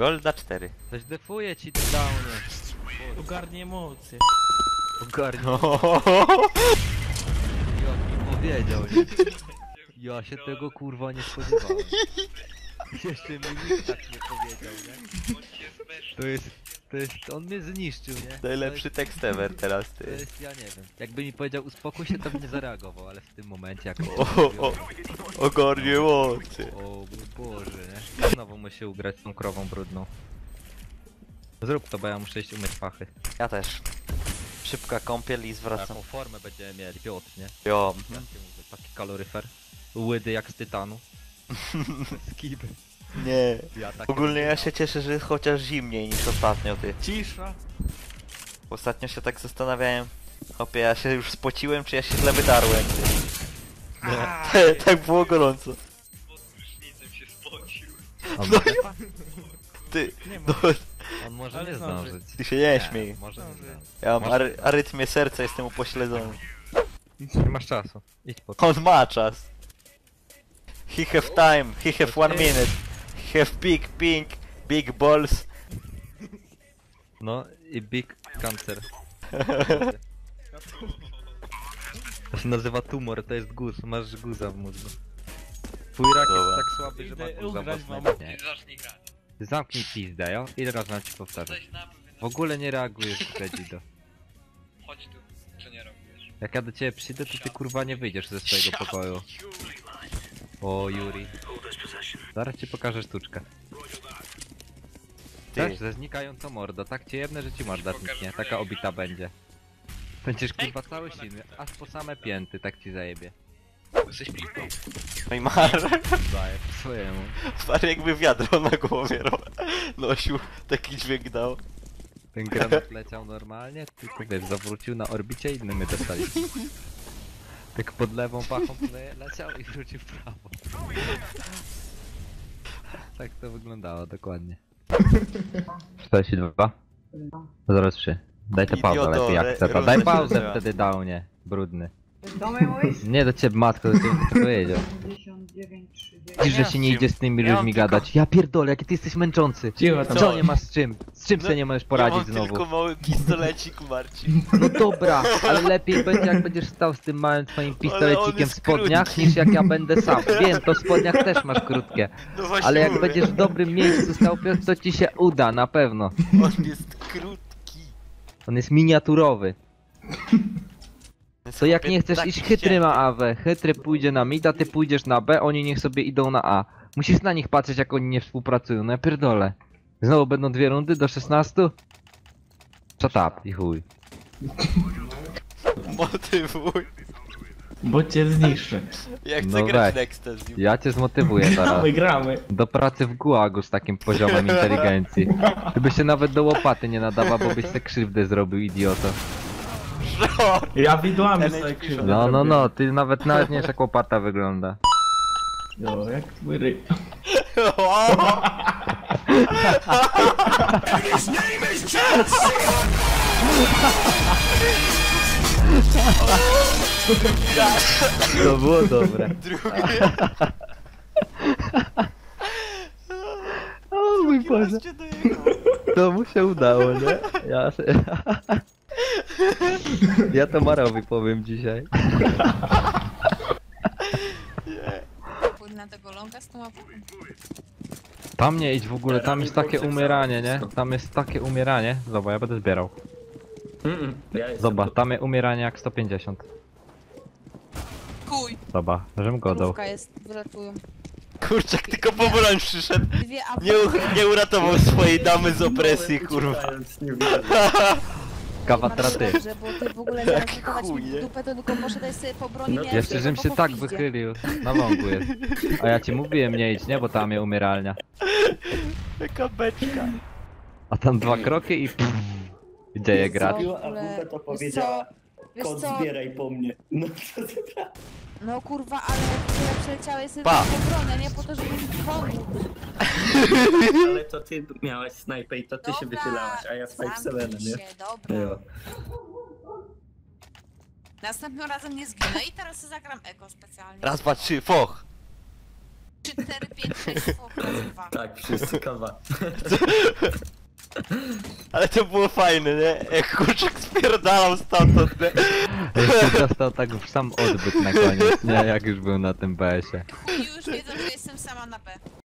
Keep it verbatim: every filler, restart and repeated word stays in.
Golda cztery. Coś defuje ci, ty downie. Ogarnie emocje. Ogarnij. Jak mi powiedział, nie? Ja się tego kurwa nie spodziewałem. Jeszcze mi nikt tak nie powiedział, nie? To jest... To jest... On mnie zniszczył, nie? Najlepszy tekst ever teraz, To ty. jest... Ja nie wiem. Jakby mi powiedział uspokój się, to bym nie zareagował, ale w tym momencie jak... O, o, ogarnie mocy. O mój Boże, nie? Znowu musi ugrać z tą krową brudną. Zrób to, bo ja muszę iść umyć pachy. Ja też. Szybka kąpiel i zwracam. Taką formę będziemy mieli, Piotr, nie? Jo. Jak się mówi, taki kaloryfer. Łydy jak z tytanu. Skiby. Nie. Ja tak Ogólnie ja się cieszę, że jest chociaż zimniej niż ostatnio, ty. Cisza. Ostatnio się tak zastanawiałem. Hopie, ja się już spociłem, czy ja się źle wydarłem, ty. Tak było gorąco. On, No może, Ty, Nie ma. no, on może Ale nie zdąży. zdążyć. ty się nie śmiej. Może nie zdążyć. Ja mam Może- ary arytmię serca, jestem upośledzony. Nie masz czasu. Idź po to. On ma czas. He have time, he have one minute. He have big pink, big balls. No i big cancer. To się nazywa tumor, to jest guz, masz guza w mózgu. Twój rak Dobra. jest tak słaby, że ma Idę guza ugrać własnego. wam. Nie. Zacznij grać. Zamknij pizdę, jo? Ile razy mam ci powtarzać? Coś na pewno. W ogóle nie reagujesz, Regido. Chodź tu, czy nie robisz? Jak ja do ciebie przyjdę, to ty kurwa nie wyjdziesz ze swojego pokoju. O, Yuri. Zaraz ci pokażę sztuczkę. Ty. Też ze znikającą mordo, tak cię jedne, że ci morda zniknie, taka obita będzie. Będziesz kurwa cały silny, aż po same pięty, tak ci zajebie. Jesteś piłką. No i mar. Daję po swojemu. Stary jakby wiadro na głowie ro- nosił, taki dźwięk dał. Ten granat leciał normalnie, tylko wiesz, zawrócił na orbicie i inny my dostali. Tak pod lewą pachą le- leciał i wrócił w prawo. Tak to wyglądało dokładnie. czterdzieści dwa? zero trzy. Daj to pauzę Idioto, lepiej re- jak chce. Daj rozumiem, pauzę że- wtedy downie, brudny. Do mnie mówisz? Nie do ciebie matko, do ciebie kto powiedział. pięćdziesiąt dziewięć, trzydzieści. Widzisz, że się nie idzie z tymi Ja mam ludźmi tylko- gadać. Ja pierdolę, jaki ty jesteś męczący. Cicho tam. Co nie masz z czym? Z czym No, sobie nie możesz Ja poradzić mam znowu? tylko mały pistolecik, Marcin. No dobra, ale lepiej będzie jak będziesz stał z tym małym twoim pistolecikiem w jest spodniach krótki. niż jak ja będę sam. Wiem, to w spodniach też masz krótkie. No właśnie Ale jak mówię. będziesz w dobrym miejscu stał, Piotr, to ci się uda, na pewno. On jest krótki. On jest miniaturowy. Jest To jak chłopie nie chcesz taki iść, chytry ścięty. ma A W. Chytry pójdzie na mid, a ty pójdziesz na B, oni niech sobie idą na A. Musisz na nich patrzeć, jak oni nie współpracują, no ja pierdolę. Znowu będą dwie rundy do szesnastu? Shut up i chuj. Motywuj. Bo cię zniszczę. Ja chcę No grać weź. Nexta z nim. Ja cię zmotywuję zaraz. Gramy, gramy. Do pracy w gułagu z takim poziomem inteligencji. Ty byś się nawet do łopaty nie nadawał, bo byś se krzywdę zrobił, idioto. Ja widłami N H P sobie krzywdę No, no, zrobię. no, ty nawet nawet nie wiesz jak łopata wygląda. No, jak twój ryj. To było dobre. Drugie. O mój Boże. Raz cię dojechał. To mu się udało, nie? Ja se... Ja to Marowi powiem dzisiaj. Pójdę na tego longa z tą mapą. Tam nie idź w ogóle, tam jest takie umieranie, nie? Tam jest takie umieranie. Zobacz, ja będę zbierał. Mm, ja jestem Zobacz, tam jest umieranie jak sto pięćdziesiąt. Kuj! Zobacz, żem go dał. Krówka jest, wylatują. Kurczak, tylko po broń przyszedł. Dwie apy. Nie, u- nie uratował swojej damy z opresji, kurwa. Kawa Masz traty. dobrze, bo ty w ogóle zamiast Jak wychować chuj, mi nie? w dupę, to tylko poszedłeś sobie po broni, No, miałeś Jeszcze żem tylko się po tak pizdzie. wychylił. Na wągu jest. A ja ci mówiłem nie idź, nie? Bo tam jest umieralnia. Jaka beczka. A tam dwa kroki i pff, gdzie je grać? Co, w A ogóle- Buka to wiesz powiedziała, co? Wiesz kod co? zbieraj po mnie. No to No kurwa, ale tyle przeleciałeś sobie Pa. po broń, a nie po to, żeby mi pomóc. ale to ty miałaś snajpę i to ty się Dobra, wychylałaś, a ja z pięć siedem, zamknij nie? się, dobra. Jo. Następnym razem nie zginę i teraz zagram eko specjalnie. Raz, dwa, trzy, foch. trzy, cztery, pięć. Wszyscy po dwa. Tak, wszyscy kawa. Ale to było fajne, nie? Jak kurczak spierdalał stamtąd, nie? Jeszcze dostał tak w sam odbyt na koniec, nie? Jak już był na tym B S ie. Chuj, już wiedzą, że jestem sama na B.